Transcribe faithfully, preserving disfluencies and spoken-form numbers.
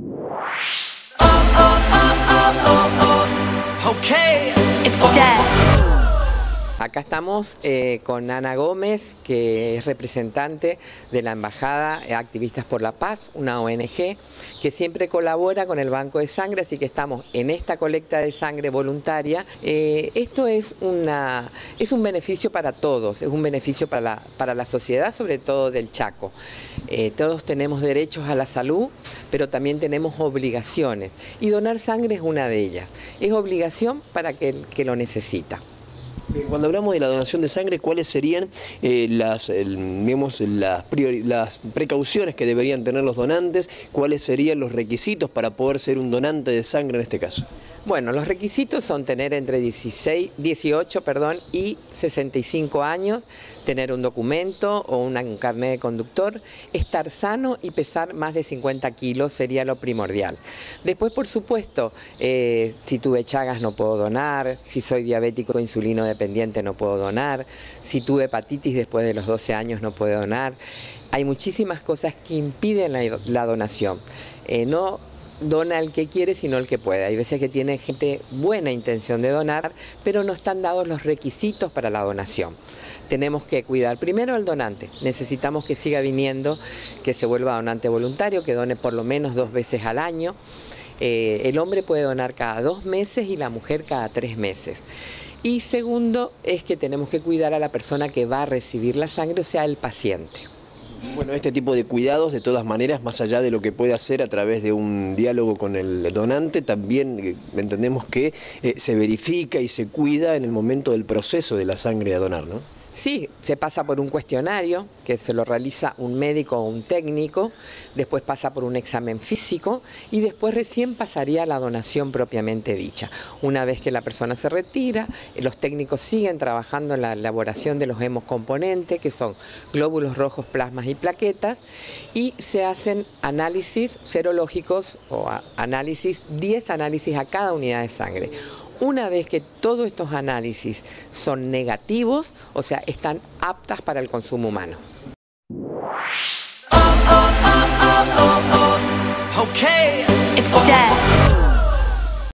It's death. Acá estamos eh, con Ana Gómez, que es representante de la Embajada Activistas por la Paz, una O N G que siempre colabora con el Banco de Sangre, así que estamos en esta colecta de sangre voluntaria. Eh, esto es, una, es un beneficio para todos, es un beneficio para la, para la sociedad, sobre todo del Chaco. Eh, todos tenemos derechos a la salud, pero también tenemos obligaciones, y donar sangre es una de ellas. Es obligación para aquel que lo necesita. Cuando hablamos de la donación de sangre, ¿cuáles serían eh, las, el, digamos, las, priori, las precauciones que deberían tener los donantes? ¿Cuáles serían los requisitos para poder ser un donante de sangre en este caso? Bueno, los requisitos son tener entre dieciséis, dieciocho perdón, y sesenta y cinco años, tener un documento o una, un carnet de conductor, estar sano y pesar más de cincuenta kilos sería lo primordial. Después, por supuesto, eh, si tuve Chagas no puedo donar, si soy diabético o insulino dependiente no puedo donar, si tuve hepatitis después de los doce años no puedo donar. Hay muchísimas cosas que impiden la, la donación. Eh, no dona el que quiere, sino el que puede. Hay veces que tiene gente buena intención de donar, pero no están dados los requisitos para la donación. Tenemos que cuidar primero al donante. Necesitamos que siga viniendo, que se vuelva donante voluntario, que done por lo menos dos veces al año. Eh, el hombre puede donar cada dos meses y la mujer cada tres meses. Y segundo es que tenemos que cuidar a la persona que va a recibir la sangre, o sea, el paciente. Bueno, este tipo de cuidados, de todas maneras, más allá de lo que puede hacer a través de un diálogo con el donante, también eh, entendemos que eh, se verifica y se cuida en el momento del proceso de la sangre a donar, ¿no? Sí, se pasa por un cuestionario que se lo realiza un médico o un técnico, después pasa por un examen físico y después recién pasaría a la donación propiamente dicha. Una vez que la persona se retira, los técnicos siguen trabajando en la elaboración de los hemocomponentes, que son glóbulos rojos, plasmas y plaquetas, y se hacen análisis serológicos o análisis, diez análisis a cada unidad de sangre. Una vez que todos estos análisis son negativos, o sea, están aptas para el consumo humano. It's death.